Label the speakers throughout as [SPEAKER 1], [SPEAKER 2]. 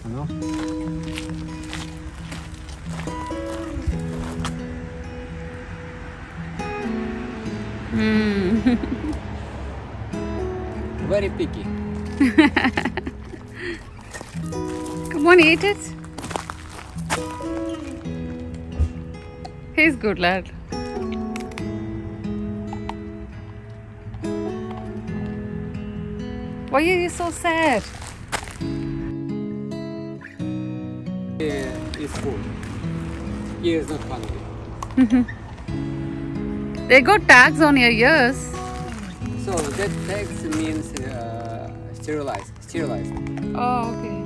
[SPEAKER 1] ¿no? Very picky.
[SPEAKER 2] Come on, eat it. He's good lad. Why are you so sad?
[SPEAKER 1] He's full. He is not hungry.
[SPEAKER 2] They got tags on your ears.
[SPEAKER 1] So that tags means sterilized.
[SPEAKER 2] Oh, okay.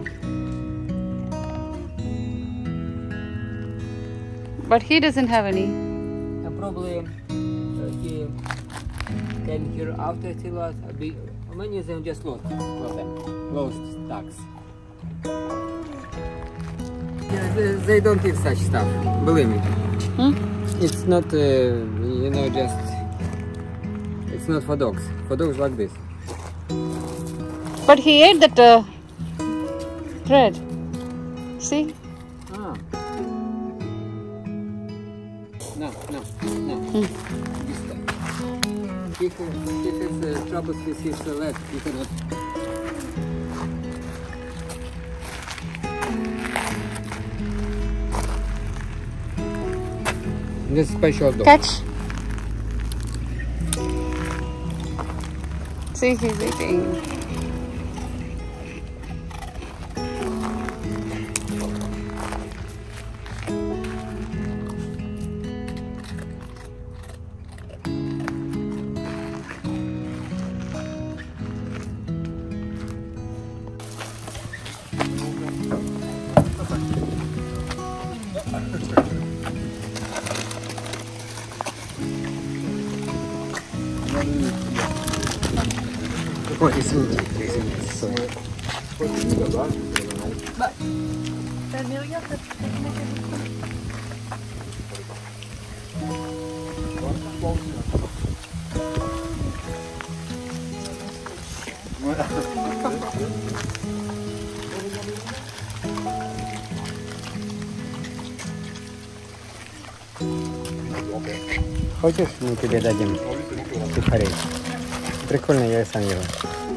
[SPEAKER 2] But he doesn't have any.
[SPEAKER 1] Probably he came here after sterilized. Many of them just lost tags. Yeah, they don't eat such stuff. Believe me. It's not, just. It's not for dogs. For dogs like this.
[SPEAKER 2] But he ate that bread. See?
[SPEAKER 1] Ah. No. This time. If it's troubles with his leg, you cannot. This special dog.
[SPEAKER 2] Catch. See, he's eating.
[SPEAKER 1] Ой, извините. Хочешь, мы тебе дадим сухарей? Прикольно, я сам ел.